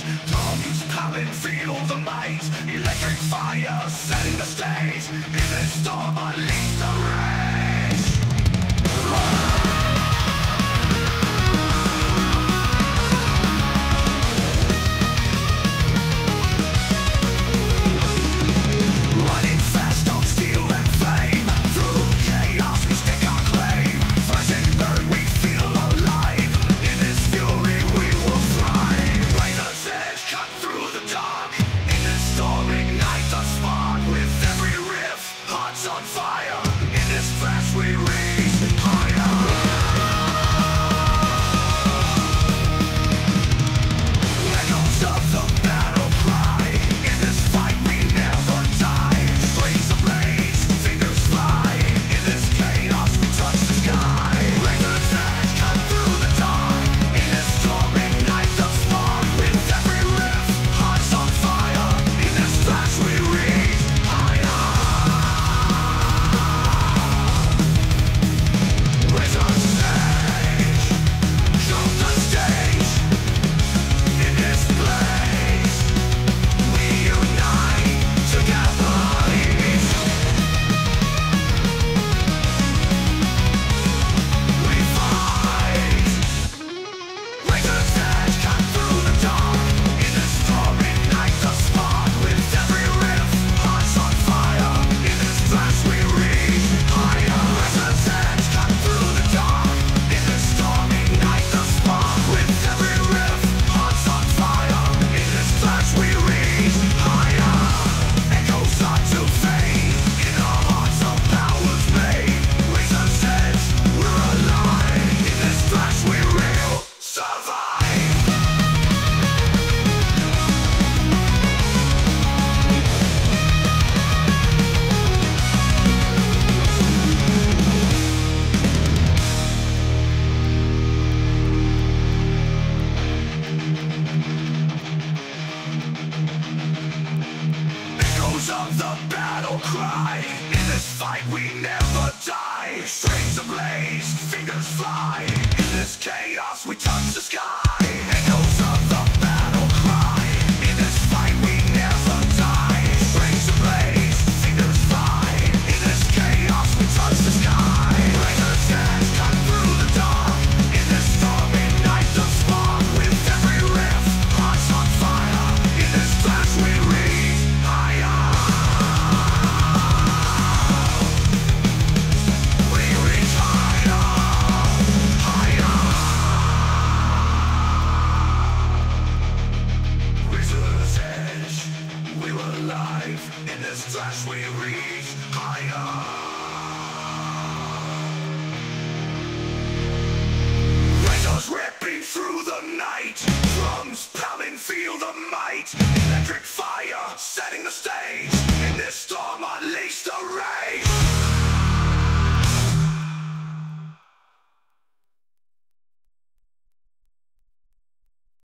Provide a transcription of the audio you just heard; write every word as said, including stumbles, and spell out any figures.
Drums pounding, feel the might. Electric fire setting the stage. In this storm unleash the rage. Running fast on steel and flame. Through chaos we stake our claim. Flesh and burn we feel alive. In this fury we will thrive. Razor's edge cut through the dark. In this storm ignite the spark. With every riff, hearts on fire. In this flash we reach higher. Echoes of the battle cry. In this fight we never die. Strings ablaze, fingers fly. In this chaos we touch the sky. Razor's edge cut through the dark. In this storm ignite the spark. With every riff, hearts on fire. In this flash we reach higher. Razor's edge, show the stage. In this place, we unite together. We fight. Razor's edge cut through the dark. In this storm ignite the spark. With every riff, hearts on fire. In this flash we reach higher. Razor's edge cut through the dark. In this storm ignite the spark. With every riff, hearts on fire. In this flash we reach higher. Echoes start to fade. In our hearts our power's made. Razor's edge, we're alive. In this flash we will survive. Echoes of the battle cry. In this fight we never die. Strings ablaze, fingers fly. In this chaos we touch the sky. Echoes of the battle cry. In this fight we never die. Strings ablaze, fingers fly. In this chaos we touch the sky. Razor's edge cut through the dark. In this storm ignite the spark. With every riff, hearts on fire. In this flash we reach higher. We reach higher, higher. Razor's edge, we were alive. In this flash we reach higher.